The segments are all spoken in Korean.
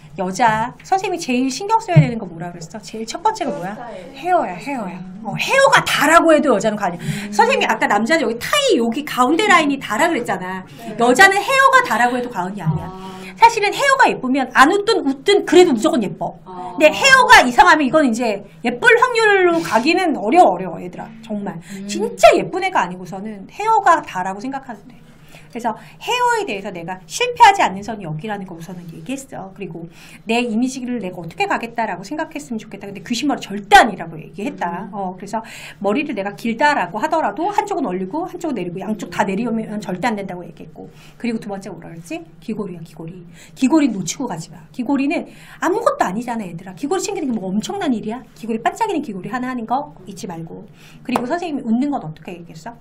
여자 선생님이 제일 신경 써야 되는 거 뭐라 그랬어? 제일 첫 번째가 뭐야? 헤어야. 헤어가 다라고 해도 여자는 가냐. 선생님이 아까 남자는 여기 타이 여기 가운데 라인이 다라 그랬잖아. 여자는 헤어가 다라고 해도 과언이 아니야. 사실은 헤어가 예쁘면 안 웃든 그래도 무조건 예뻐. 근데 헤어가 이상하면 이건 이제 예쁠 확률로 가기는 어려워 얘들아. 정말 진짜 예쁜 애가 아니고서는 헤어가 다라고 생각하면 돼. 그래서 헤어에 대해서 내가 실패하지 않는 선이 여기라는 거 우선은 얘기했어. 그리고 내 이미지를 내가 어떻게 가겠다라고 생각했으면 좋겠다. 근데 귀신머리 절대 아니라고 얘기했다. 그래서 머리를 내가 길다라고 하더라도 한쪽은 올리고 한쪽은 내리고 양쪽 다 내리면 절대 안 된다고 얘기했고. 그리고 두 번째 뭐라 그랬지? 귀걸이야, 귀걸이. 귀걸이 놓치고 가지 마. 귀걸이는 아무것도 아니잖아, 얘들아. 귀걸이 챙기는 게 뭐 엄청난 일이야? 귀걸이 반짝이는 귀걸이 하나 하는 거 잊지 말고. 그리고 선생님이 웃는 건 어떻게 얘기했어?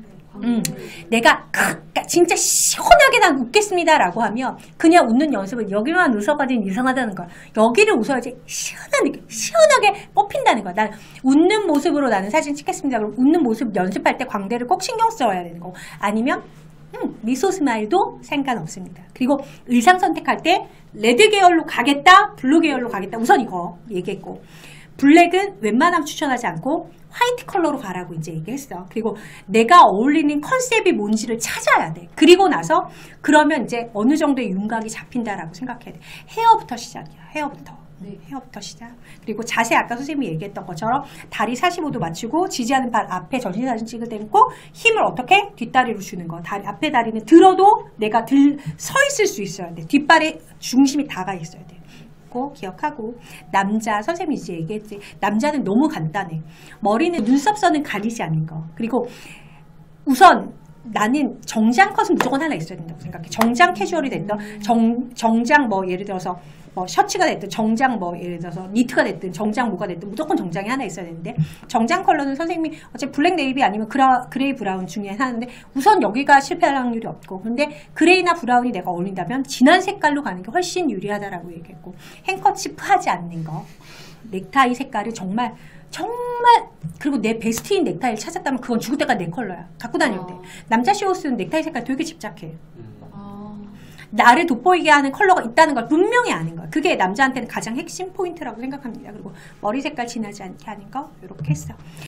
내가 진짜 시원하게 난 웃겠습니다라고 하면 그냥 웃는 연습은 여기만 웃어가지고 이상하다는 거야. 여기를 웃어야지 시원하게 뽑힌다는 거야. 난 웃는 모습으로 나는 사진 찍겠습니다. 그럼 웃는 모습 연습할 때 광대를 꼭 신경 써야 되는 거고 아니면 미소 스마일도 상관없습니다. 그리고 의상 선택할 때 레드 계열로 가겠다, 블루 계열로 가겠다. 우선 이거 얘기했고 블랙은 웬만하면 추천하지 않고 화이트 컬러로 가라고 이제 얘기했어. 그리고 내가 어울리는 컨셉이 뭔지를 찾아야 돼. 그리고 나서 그러면 이제 어느 정도의 윤곽이 잡힌다라고 생각해야 돼. 헤어부터 시작이야. 헤어부터 시작. 그리고 자세 아까 선생님이 얘기했던 것처럼 다리 45도 맞추고 지지하는 발 앞에 전신사진 찍을 때 놓고 힘을 어떻게? 뒷다리로 주는 거. 앞에 다리는 들어도 내가 서 있을 수 있어야 돼. 뒷발에 중심이 다가 있어야 돼. 기억하고 남자 선생님이 이제 얘기했지. 남자는 너무 간단해. 머리는 눈썹선은 가리지 않는 거. 그리고 우선 나는 정장 컷은 무조건 하나 있어야 된다고 생각해. 정장 캐주얼이 됐든 정장 뭐 예를 들어서 뭐 셔츠가 됐든 정장 뭐 예를 들어서 니트가 됐든 정장 뭐가 됐든 무조건 정장이 하나 있어야 되는데 정장 컬러는 선생님이 어차피 블랙 네이비 아니면 그레이 브라운 중에 하나인데 우선 여기가 실패할 확률이 없고 근데 그레이나 브라운이 내가 어울린다면 진한 색깔로 가는 게 훨씬 유리하다라고 얘기했고 행커치프 하지 않는 거 넥타이 색깔이 정말 그리고 내 베스트인 넥타이를 찾았다면 그건 죽을 때까지 내 컬러야. 갖고 다녀도 돼. 남자 쇼옷은 넥타이 색깔 되게 집착해. 나를 돋보이게 하는 컬러가 있다는 걸 분명히 아는 거야. 그게 남자한테는 가장 핵심 포인트라고 생각합니다. 그리고 머리 색깔 진하지 않게 하는 거 이렇게 했어.